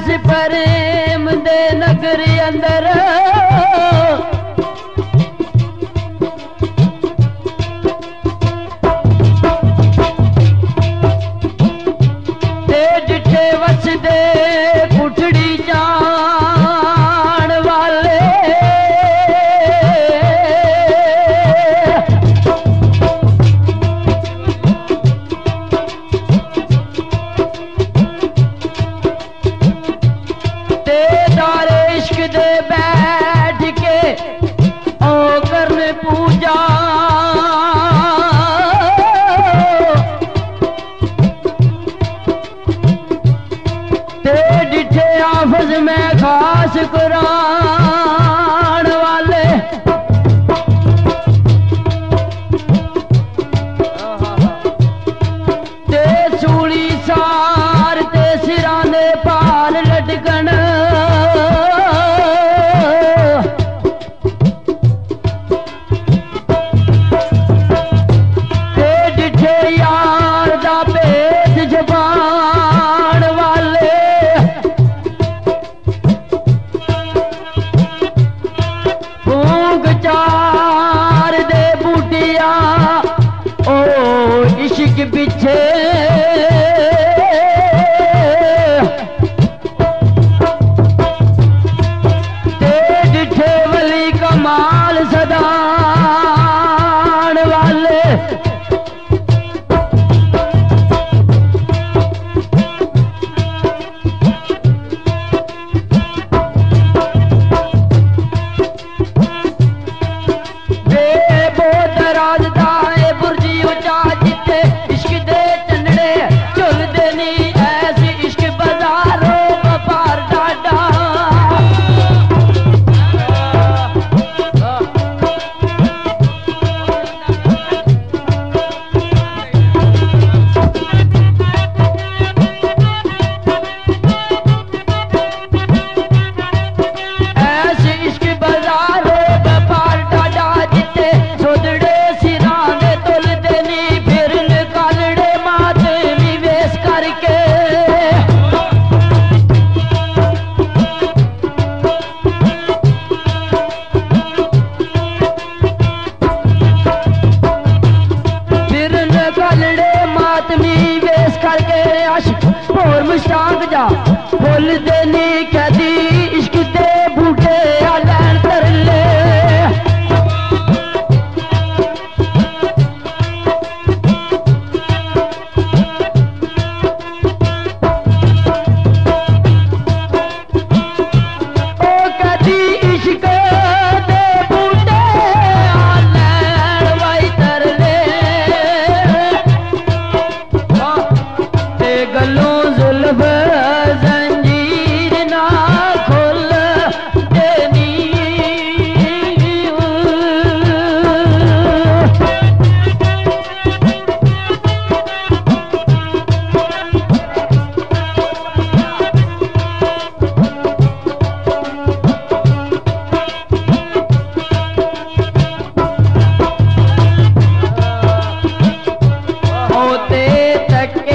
प्रेम दे नगर अंदर ते डिठे वसदे कुठड़ी जान वाले बैठ के ओ करने पूजा ते डिठे आफज में खास कुरान वाले ते सूली सार ते सिरां दे पाल लटकन इश्क पीछे ते डिठे वली कमाल सदान वाले बे बहुत राजदा बुर्जी उचा इश्क दे चंडे झुलदे नी ऐसी इश्क बाजारों व्यापार डाडा ऐसी इश्क बाजारों व्यापार डाडा जिते सोदड़े सिरां दे तुलदे नी फिर कालड़े मात निवेश करके फिर कालड़े मात निवेश करके आशिक और मुश्ताक जा फुल देनी कहदी इश्क दे बूटे लैन तरले गलों जुल्फ जंजीर ना खोल देनी होते तके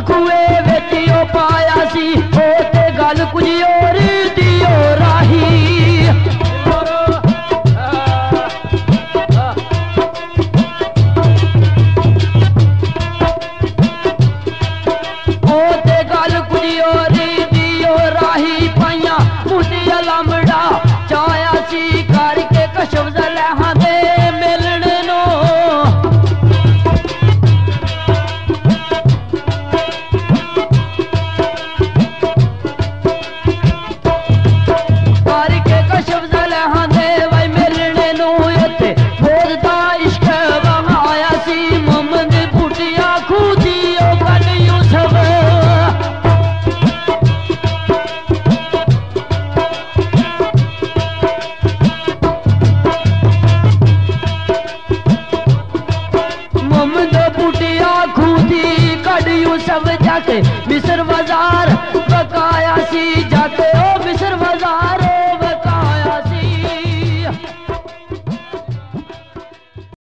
कुए बेटियो पाया सी होते गल कुछ और दियो राही होते गल कुछ और दियो राही पाइया मुझे लमड़ा चाया सी करके कशव जलहा दे मिलने नो करके कशव जलहा दे भाई मिलने नो ये बोलता इश्क बहाया सी मोहम्मद फुटिया खुदियो कलियो सब सब जाके मिस्र बाजार बकाया सी जाके ओ मिस्र